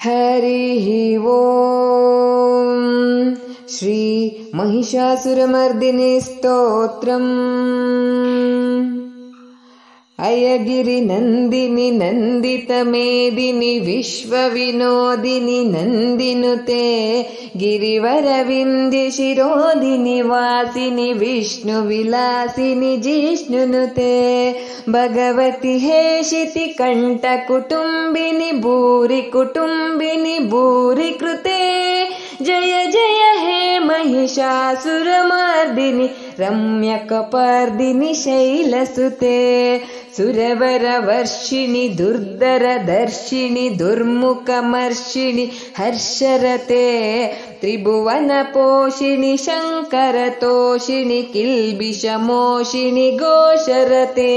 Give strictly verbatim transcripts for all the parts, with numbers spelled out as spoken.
हरिः ओम्। श्री महिषासुरमर्दिनी स्तोत्रम्। अयगिरिनन्दिनि नन्दितमेदिनि विश्वविनोदिनि नन्दिनुते गिरिवरविन्द्यशिरोधिनि वासिनि विष्णुविलासिनि जिष्णुनुते भगवति हेशिति कण्ठकुटुम्बिनि भूरि कुटुम्बिनि भूरि कृते जय जय हे महिषासुरमर्दिनि रम्यकपर्दिनि शैलसुते सुरवरवर्षिणि दुर्धरदर्शिनि दुर्मुखमर्षिणि हर्षरते त्रिभुवनपोषिणि शङ्करतोषिणि किल्बिषमोषिणि घोषरते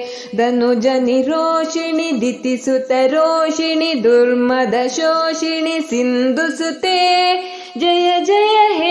धनुजनिरोषिणि दितिसुतरोषिणि दुर्मदशोषिणि सिन्धुसुते जय जय हे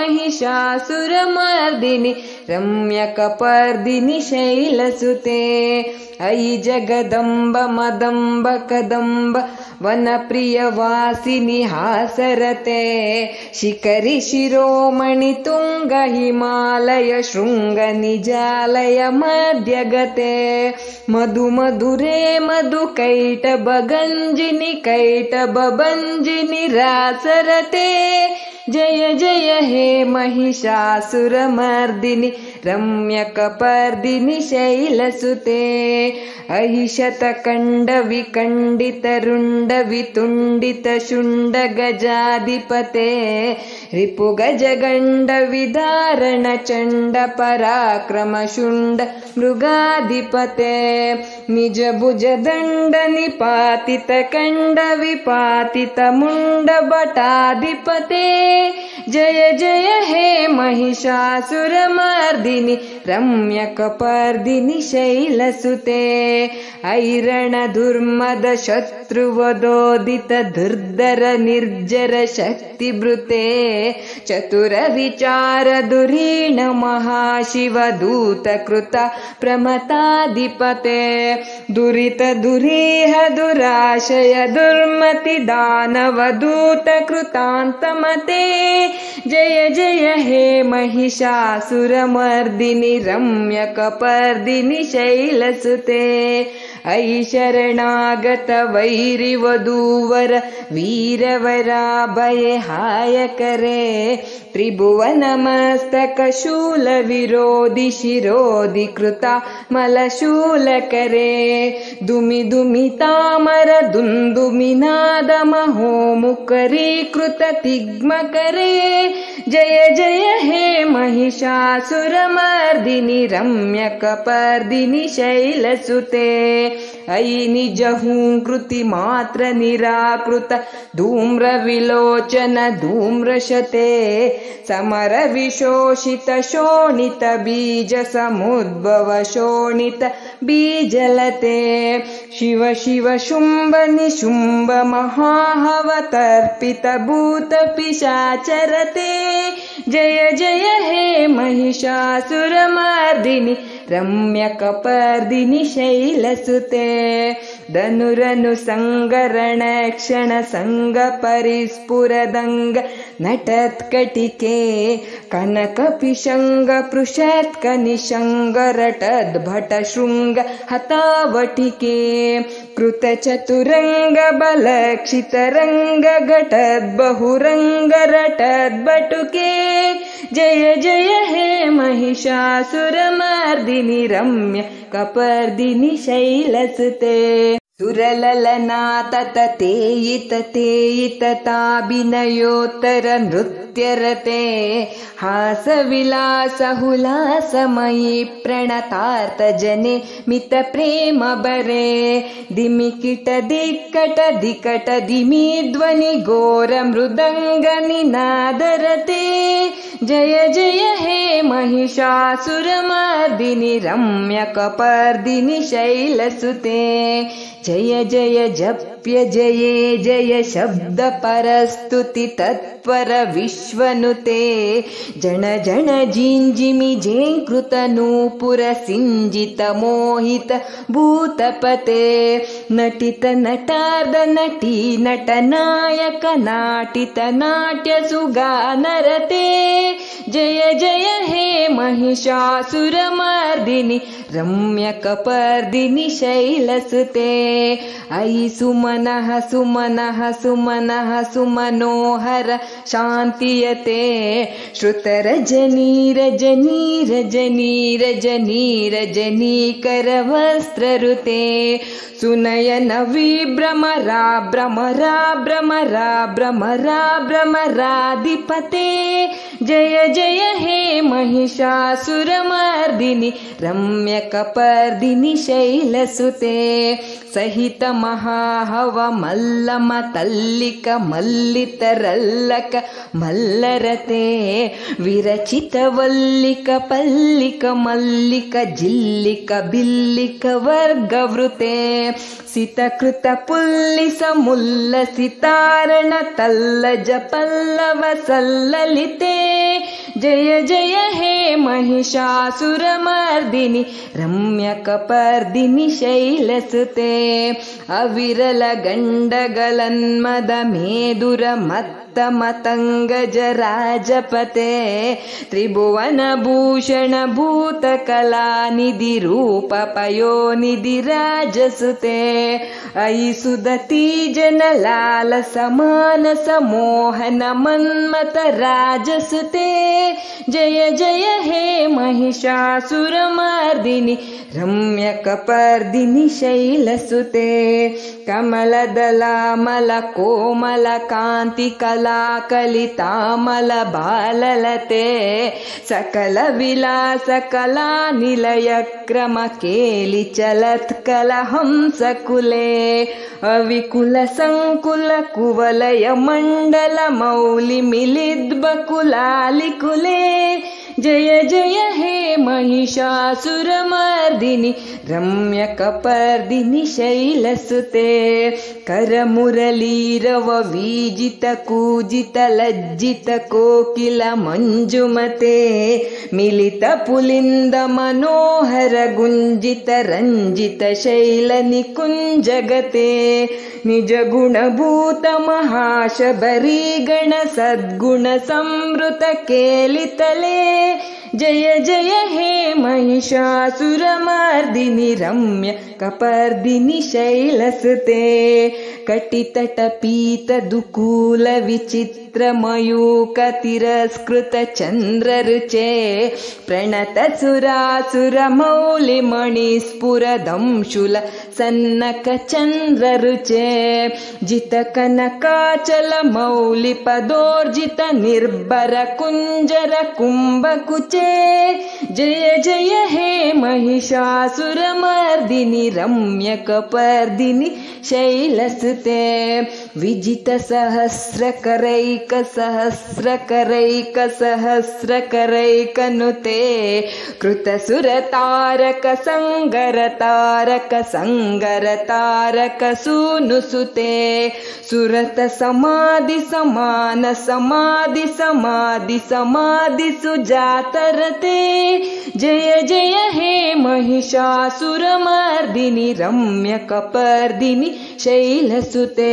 महिषासुरमर्दिनि रम्यकपर्दिनि शैलसुते अयि जगदम्ब मदम्ब कदम्ब वनप्रियवासिनि हासरते शिखरि शिरोमणि तुंग हिमालय शृंग निजालय मध्यगते मधु मधुरे मधु कैटभ गंजिनि कैटभ भंजिनि रासरते जय जय हे महिषासुरमर्दिनि रम्यकपर्दिनि शैलसुते अहि शतकण्ड विकण्डित रुण्ड वितुण्डित शुण्ड गजाधिपते रिपु गजगण्ड विदारण चण्ड पराक्रम शुण्ड मृगाधिपते निज भुज दण्ड निपातित कण्ड विपातित मुण्ड भटाधिपते जय जय हे महिषासुरमर्दिनि रम्यकपर्दिनि शैलसुते ऐरण दुर्मद शत्रुवदोदित दुर्धर निर्जर शक्तिभृते चतुर विचार दुरीण महाशिव दूत कृत प्रमताधिपते दुरित दुरीह दुराशय दुर्मति दानव दूत कृतान्तमते जय जय हे महिषासुरमर्दिनि रम्यकपर्दिनि शैलसुते अयि शरणागत वैरिवधूवर वीरवराभय हाय करे त्रिभुवनमस्तक शूल विरोधि शिरोधि कृता मलशूल करे दुमि दुमि तामर दुन्दुमि नाद महोमुकरी कृत तिग्म करे जय जय हे महिषासुरमर्दिनि रम्यकपर्दिनि शैलसुते अयि निज हूंकृति मात्र निराकृत धूम्र विलोचन धूम्रशते समर विशोषित शोणित बीज समुद्भव शोणित बीजलते शिव शिव शुंभ निशुंभ महाहवतर्पित भूत पिशाचरते जय जय हे महिषासुरमर्दिनि रम्यकपर्दिनि शैलसुते धनुरनु संगरण क्षण संग परिस्फुरदंग नटत्कटिके कनक पिशंग पृषत्क निशंग रटद भट शृंग हतावटिके कृत चतुरंग बलक्षित रंग घटद बहुरंग रटद बटुके जय जय हे महिषासुरमर्दिनि रम्यकपर्दिनि शैलसुते सुरललनाथ तेयित तेयित ताभिनयोत्तर नृत्यरते हास विलास हुलासमयी प्रणतार्थ जने मित प्रेम बरे दिमिकिट दिक्कट दिकट दिमि ध्वनि घोर मृदंग निनादरते जय जय हे महिषासुरमर्दिनि रम्यकपर्दिनि शैलसुते जय जय जप क्षिप्य जये जय शब्द परस्तुति तत्पर विश्वनुते जन जन जिंजिमि जेंकृत नूपुर सिंजित मोहित भूतपते नटित नटार्ध नटी नट नायक नाटित नाट्य सुगानरते जय जय हे महिषासुरमर्दिनि रम्य कपर्दिनि शैलसुते अयि सुमनः सुमनः सुमनः सुमनोहर शान्तियते श्रुतरजनी रजनी रजनी रजनी रजनीकर वस्त्ररुते सुनयन विभ्रमरा भ्रमरा भ्रमरा भ्रमरा भ्रमराधिपते जय जय हे महिषासुरमर्दिनि रम्य कपर्दिनि शैलसुते सहित महाहव मल्लम तल्लिक मल्लितरल्लक मल्लरते विरचित वल्लिक पल्लिक मल्लिक जिल्लिक बिल्लिक वर्गवृते सितकृत पुल्लिस मुल्ल सितारण तल्लज पल्लव सल्ललिते जय जय हे महिषासुरमर्दिनि रम्य कपर्दिनि शैलसुते अविरल गण्डगलन्मद मेदुर मत्त मतंगज राजपते त्रिभुवन भूषण भूतकला निधि रूप पयोनिधि राजसुते अयि सुदती जन लाल समान समोहन मन्मथ राजसुते जय जय हे महिषासुरमर्दिनि रम्य कपर्दिनि शैलसुते कमलदलामल कोमल कांति कला कलितामल बाललते सकल विलास कला निलय क्रम केलि चलत् कलहंसकुले अविकुल संकुल कुवलय मंडल मौलि मिलिद्बकुलालिकुले जय जय हे महिषासुरमर्दिनि रम्य कपर्दिनि शैलसुते करमुरलीरव वीजित कूजित लज्जित कोकिल मंजुमते मिलित पुलिंद मनोहर गुंजित रंजित शैल निकुंजगते निज गुणभूत महाशबरी गण सद्गुण संवृत केलितले जय जय हे महिषासुरमर्दिनि रम्य कपर्दिनि शैलसुते कटितट पीत दुकूल विचित्र मयूक तिरस्कृत चन्द्ररुचे प्रणत सुरासुर मौलि मणिस्फुर दंशुल सन्नक चन्द्ररुचे जित कनकाचल मौलि पदोर्जित निर्भर कुंजर कुंभकुचे जय जय हे महिषासुरमर्दिनि रम्य कपर्दिनि शैलसुते विजित सहस्र करैक सहस्र करैक सहस्र करैक नुते कृत सुर तारक संगर तारक संगर तारक सूनुसुते सुरत समाधि समान समाधि समाधि समाधि सुजातरते जय जय हे महिषासुरमर्दिनि रम्य कपर्दिनि शैलसुते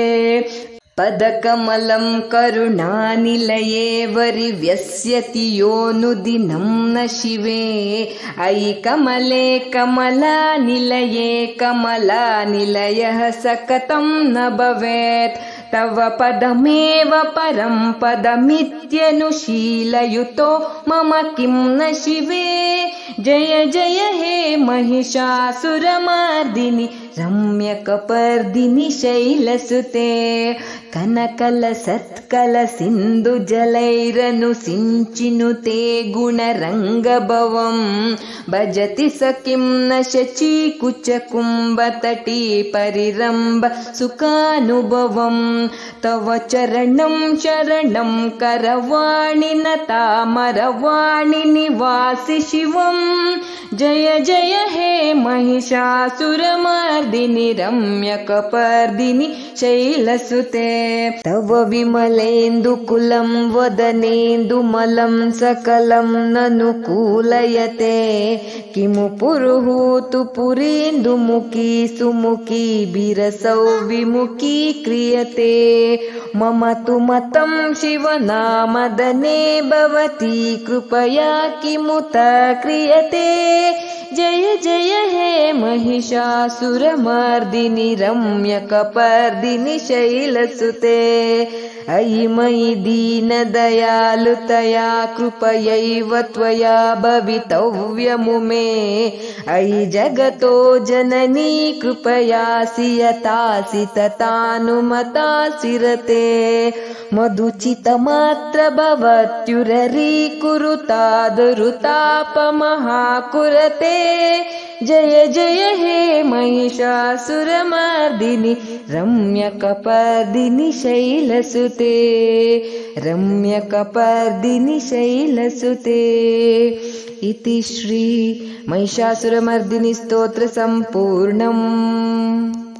पदकमलं करुणानिलये वरिव्यस्यति योऽनुदिनं न शिवे अयि कमले कमलानिलये कमलानिलयः सकतं न भवेत् तव पदमेव परं पदमित्यनुशीलयुतो मम किं न शिवे जय जय हे महिषासुरमर्दिनि रम्य कपर्दिनि शैलसुते कनकल सत्कल सिंधु जलैरनु सिंचिनुते गुणरंगभवं भजति स किं न शची कुच कुंभतटी परिरंभ सुखानुभवं तव चरणं शरणं करवाणि न तामरवाणि निवासि शिवं जय जय हे महिषासुरमर्दिनि रम्यकपर्दिनि रम्यकपर्दिनि शैलसुते तव विमलेन्दुकुलं वदनेन्दुमलं सकलं ननुकूलयते किमु पुरुहूतु पुरीन्दुमुखी सुमुखी बिरसौ विमुखी क्रियते मम तु मतं शिवनामदने भवती कृपया किमुत क्रियते जय जय हे महिषासुरमर्दिनि रम्यकपर्दिनि शैलसुते अयि मयि दीनदयालुतया कृपयैव त्वया भवितव्यमुमे अयि जगतो जननी कृपयासि यतासि तथानुमतासि रते मधुचितमात्र भवत्युररीकुरुतादरुतापमहाकुरते जय जय हे महिषासुरमर्दिनि रम्यकपर्दिनि शैलसुते रम्यकपर्दिनि शैलसुते इति श्री महिषासुरमर्दिनि स्तोत्र सम्पूर्णम्।